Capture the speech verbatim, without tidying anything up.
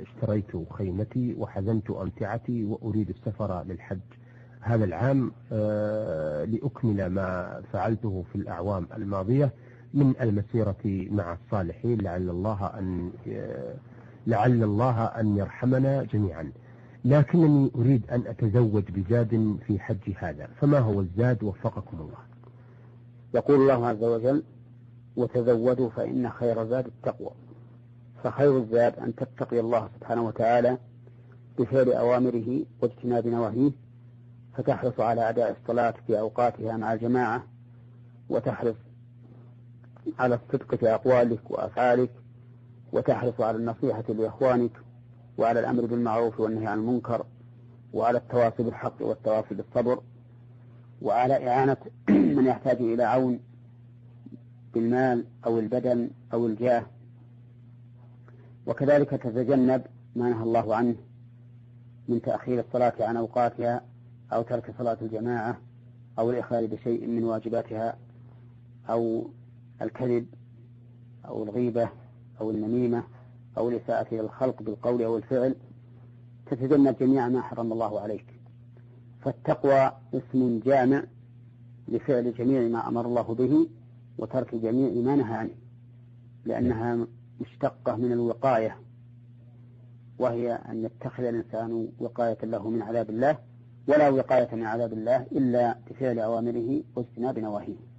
اشتريت خيمتي وحزمت أمتعتي وأريد السفر للحج هذا العام لأكمل ما فعلته في الأعوام الماضية من المسيرة مع الصالحين، لعل الله أن لعل الله أن يرحمنا جميعا، لكنني أريد أن أتزوج بزاد في حج هذا، فما هو الزاد وفقكم الله؟ يقول الله عز وجل: وتزودوا فإن خير زاد التقوى. فخير الزاد أن تتقي الله سبحانه وتعالى بفعل أوامره واجتناب نواهيه، فتحرص على أداء الصلاة في أوقاتها مع الجماعة، وتحرص على الصدق في أقوالك وأفعالك، وتحرص على النصيحة لإخوانك، وعلى الأمر بالمعروف والنهي عن المنكر، وعلى التواصي بالحق والتواصي بالصبر، وعلى إعانة من يحتاج إلى عون بالمال أو البدن أو الجاه. وكذلك تتجنب ما نهى الله عنه من تأخير الصلاة عن أوقاتها، أو ترك صلاة الجماعة، أو الإخلال بشيء من واجباتها، أو الكذب أو الغيبة أو النميمة أو الإساءة إلى الخلق بالقول أو الفعل. تتجنب جميع ما حرم الله عليك. فالتقوى اسم جامع لفعل جميع ما أمر الله به وترك جميع ما نهى عنه، لأنها مشتقة من الوقاية، وهي أن يتخذ الإنسان وقاية له من عذاب الله، ولا وقاية من عذاب الله إلا بفعل أوامره واجتناب نواهيه.